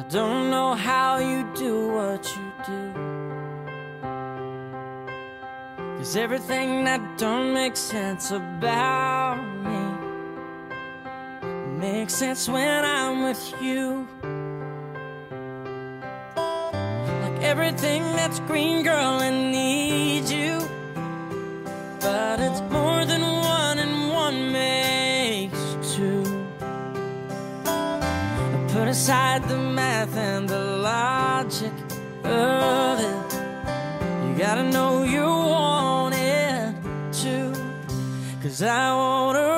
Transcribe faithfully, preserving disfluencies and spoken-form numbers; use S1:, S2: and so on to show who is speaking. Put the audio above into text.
S1: don't know how you do what you do, 'cause everything that don't make sense about me makes sense when I'm with you. Like everything that's green, girl, I need you, but it's more than one and one makes two. Put aside the math and the logic of it, you gotta know you want it too, 'cause I wanna